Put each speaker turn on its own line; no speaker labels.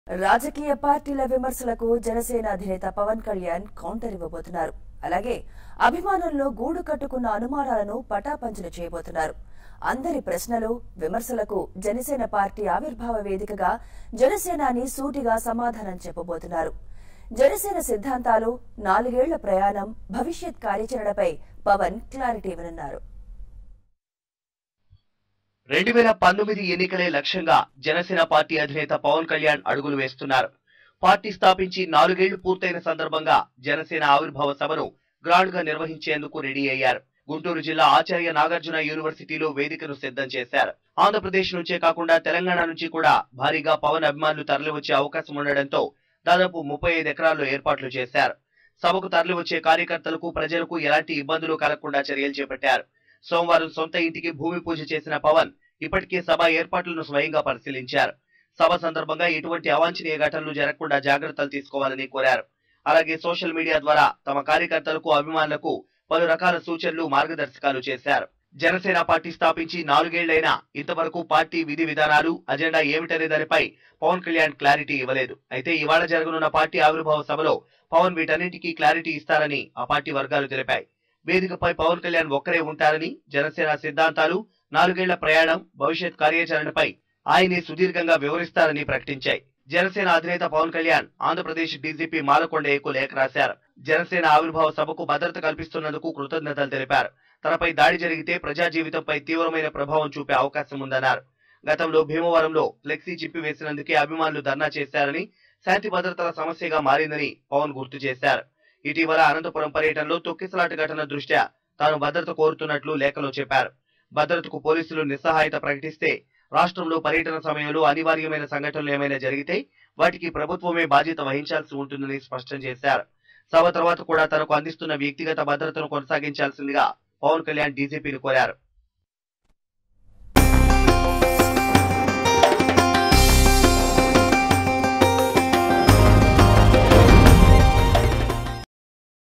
రాజకీయ పార్టీల విమర్శలకు జనసేన అధినేత పవన్ కళ్యాణ్ కౌంటర్ ఇవ్వబోతున్నారు. అలాగే అభిమానుల్లో గూడు కట్టుకున్న అనుమానాలను పటాపంచలు చేయబోతున్నారు. అందరి ప్రశ్నలు, విమర్శలకు జనసేన పార్టీ ఆవిర్భావ వేదికగా జనసేనాని సూటిగా సమాధానం చెప్పబోతున్నారు. జనసేన సిద్ధాంతాలు, 4 ఏళ్ల ప్రయాణం, భవిష్యత్ కార్యాచరణపై పవన్ క్లారిటీ ఇవ్వనున్నారు.
2019 ఎన్నికలే లక్ష్యంగా జనసేన పార్టీ అధినేత పవన్ కళ్యాణ్ అడుగులు వేస్తున్నారు. పార్టీ స్థాపించి 4 ఏళ్లు పూర్తయిన సందర్భంగా జనసేన ఆవిర్భావ సభను గ్రాండ్ గా నిర్వహించేందుకు రెడీ అయ్యారు. గుంటూరు జిల్లా ఆచార్య నాగార్జున యూనివర్సిటీలో వేదికను సిద్ధం చేశారు. ఆంధ్రప్రదేశ్ నుంచే కాకుండా తెలంగాణ నుంచి కూడా భారీగా పవన్ అభిమానులు తరలివచ్చే అవకాశం ఉండడంతో దాదాపు 35 ఎకరాల్లో ఏర్పాట్లు చేశారు. సభకు తరలివచ్చే కార్యకర్తలకు, ప్రజలకు ఎలాంటి ఇబ్బందులు కలగకుండా చర్యలు చేపట్టారు. సోమవారం సొంత ఇంటికి భూమి పూజ చేసిన పవన్ ఇప్పటికే సభ ఏర్పాట్లను స్వయంగా పరిశీలించారు. సభ సందర్భంగా ఎటువంటి అవాంఛనీయ ఘటనలు జరగకుండా జాగ్రత్తలు తీసుకోవాలని కోరారు. అలాగే సోషల్ మీడియా ద్వారా తమ కార్యకర్తలకు, అభిమానులకు పలు రకాల సూచనలు, మార్గదర్శకాలు చేశారు. జనసేన పార్టీ స్థాపించి 4 ఏళ్లైనా ఇంతవరకు పార్టీ విధి విధానాలు, అజెండా ఏమిటనే దానిపై పవన్ కళ్యాణ్ క్లారిటీ ఇవ్వలేదు. అయితే ఇవాళ జరగనున్న పార్టీ ఆవిర్భావ సభలో పవన్ వీటన్నింటికీ క్లారిటీ ఇస్తారని ఆ పార్టీ వర్గాలు తెలిపాయి. వేదికపై పవన్ కళ్యాణ్ ఒక్కరే ఉంటారని, జనసేన సిద్ధాంతాలు, 4 ఏళ్ల ప్రయాణం, భవిష్యత్ కార్యాచరణపై ఆయనే సుదీర్ఘంగా వివరిస్తారని ప్రకటించాయి. జనసేన అధినేత పవన్ కళ్యాణ్ ఆంధ్రప్రదేశ్ డీజీపీ మాలకొండయ్యకు లేఖ రాశారు. జనసేన ఆవిర్భావ సభకు భద్రత కల్పిస్తున్నందుకు కృతజ్ఞతలు తెలిపారు. తనపై దాడి జరిగితే ప్రజా జీవితంపై తీవ్రమైన ప్రభావం చూపే అవకాశం ఉందన్నారు. గతంలో భీమవరంలో ఫ్లెక్సీ చింపివేసినందుకే అభిమానులు ధర్నా చేశారని, శాంతి భద్రతల సమస్యగా మారిందని పవన్ గుర్తు చేశారు. ఇటీవల అనంతపురం పర్యటనలో తొక్కిసలాట ఘటన దృష్ట్యా తాను భద్రత కోరుతున్నట్లు లేఖలో చెప్పారు. భద్రతకు పోలీసులు నిస్సహాయత ప్రకటిస్తే, రాష్ట్రంలో పర్యటన సమయంలో అనివార్యమైన సంఘటనలు ఏమైనా జరిగితే వాటికి ప్రభుత్వమే బాధ్యత వహించాల్సి ఉంటుందని స్పష్టం చేశారు. సభ తర్వాత కూడా తనకు అందిస్తున్న వ్యక్తిగత భద్రతను కొనసాగించాల్సిందిగా పవన్ కళ్యాణ్ డీజీపీని కోరారు.